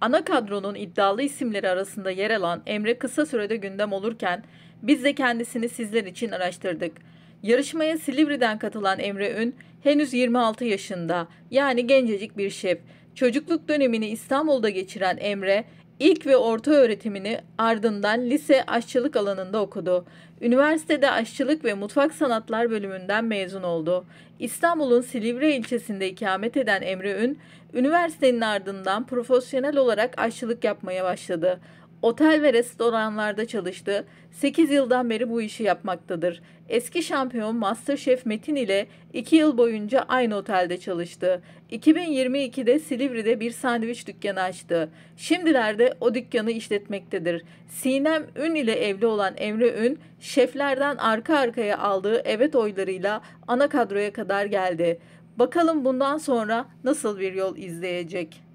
Ana kadronun iddialı isimleri arasında yer alan Emre kısa sürede gündem olurken biz de kendisini sizler için araştırdık. Yarışmaya Silivri'den katılan Emre Ün henüz 26 yaşında, yani gencecik bir şef. Çocukluk dönemini İstanbul'da geçiren Emre, ilk ve orta öğretimini ardından lise aşçılık alanında okudu. Üniversitede aşçılık ve mutfak sanatlar bölümünden mezun oldu. İstanbul'un Silivri ilçesinde ikamet eden Emre Ün, üniversitenin ardından profesyonel olarak aşçılık yapmaya başladı. Otel ve restoranlarda çalıştı. 8 yıldan beri bu işi yapmaktadır. Eski şampiyon MasterChef Metin ile 2 yıl boyunca aynı otelde çalıştı. 2022'de Silivri'de bir sandviç dükkanı açtı. Şimdilerde o dükkanı işletmektedir. Sinem Ün ile evli olan Emre Ün, şeflerden arka arkaya aldığı evet oylarıyla ana kadroya kadar geldi. Bakalım bundan sonra nasıl bir yol izleyecek?